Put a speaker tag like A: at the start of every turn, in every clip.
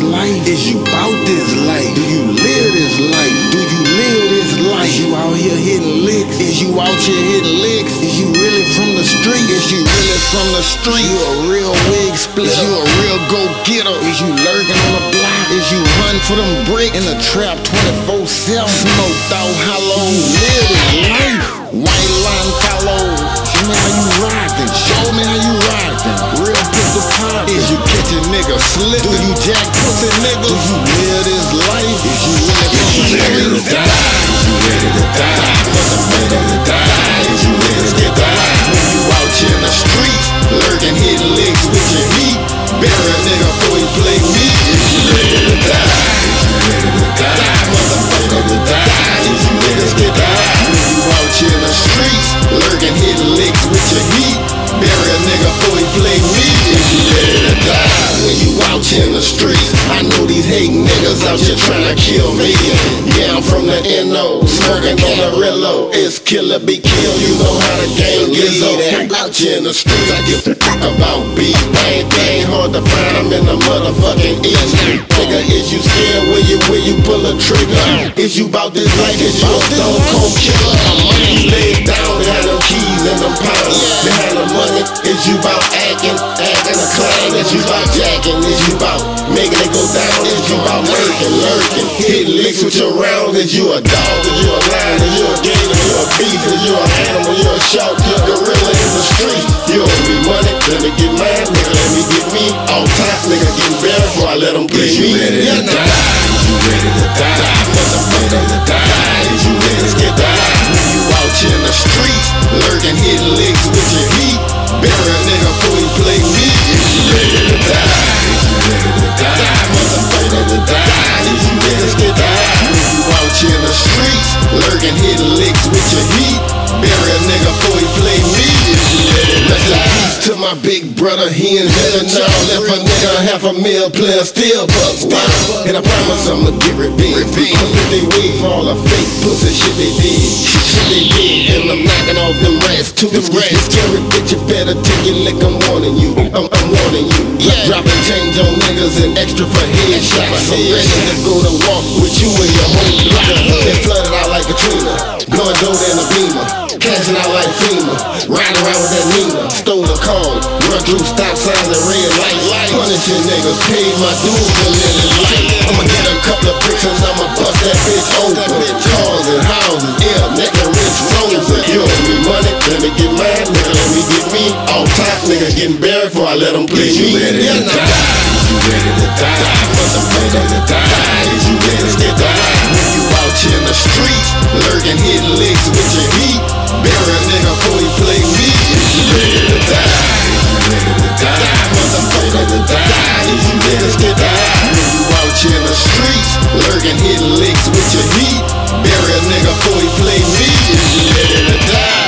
A: life? Is you bout this life? Do you live this life? Do you live this life? Is you out here hitting licks? Is you out here hitting licks? Is you really from the street? Is you really from the street? You a real wig splitter? Is you a real go-getter? Is you lurking on the block? Is you hunting for them bricks in the trap 24/7? Smoked out hollow, live this life. White line follows. Show me how you rockin'. Show me how you rockin'. Real pistol pop. Is you catchin' nigga slippin'? Do you jack pussy nigga? Do you live this life? Is you really ready to die? Is you ready to die? Ready to die? Is you ready to die? When you out here in the streets, lurking, hitting licks with your heat. Bury a nigga before he play me. Is you ready to die? Is you ready to die? Motherfucker to die? Is you ready to die? When you out here in the streets, lurking, hitting licks with your heat. Bury a nigga before he play me. Is you ready to die? When you out here in the streets, I know these hating niggas out here trying to kill me. Yeah, I'm from the NO, smoking on the Rillo. It's killer be killed, you know how the game gets up. Out here in the streets, I give a fuck about beef. Ain't hard to find, I'm in the motherfucking east. Nigga, is you scared where you pull a trigger? Is you bout this life? Is you a stone cold killer? He's laid down behind them keys and them pounds. Behind the money, is you bout acting a clown? Is you bout jacking? Is you bout making it go down? Is you bout lurking? Hitting licks with your rounds? Is you a dog? Is you a lion? Is you a gator? Is you a beast? Is you an animal? You a shark? You a gorilla in the street? You owe me money, let me get mine, nigga, let me get me. All top nigga getting better before I let them play me. Is you ready to die? Is you ready to die? Motherfucker to die? Is you ready to die? When you out here in the streets, lurking, hitting licks with your heat. Bury a nigga before he play me. Is you ready to die? Is you ready to die? Motherfucker to die? Is you ready to die? When you out here in the streets, lurking, hitting licks with your heat. Bury a nigga before he play me. Is you ready to die? To my big brother, he in heaven now. Left a nigga $500,000 player still bucks down. And I promise I'ma get revenge. Cause they wait for all the fake pussy shit they did. Shit they did. And I'm knocking off them rats too. Them rats scary bitch, you better take your lick. I'm warning you. I'm warning you. Dropping change on niggas and extra for headshots. I'm ready to go to walk with you and your whole block. They flooded out like Katrina. Blowing dope in a beamer. Cashing out like FEMA. Riding around with that Nina. Stole a car. Run through stop signs and red lights. Punishing niggas. Paid my dues and let it light. I'ma get a couple of bricks and I'ma bust that bitch open. Cars and houses. Yeah, nigga rich roses. You owe me money. Let me get mine. Nigga, let me get me. All top nigga getting buried before I let them play me. Is you ready to die? Is you ready to die? Motherfucker to die? Is you ready to die? When you out here in the streets, lurking, hitting licks with your heat. Bury a nigga before he play me. Is you ready to die? Is you ready to die? Motherfucker to die? Is you ready to die? When you out here in the streets, lurking, hitting licks with your heat. Bury a nigga before he play me. Is you ready to die?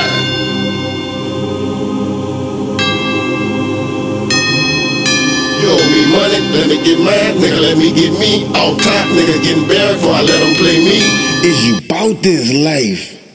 A: You owe me money, let me get mine, nigga, let me get me. All top nigga getting buried before I let them play me.
B: Is you bout this life?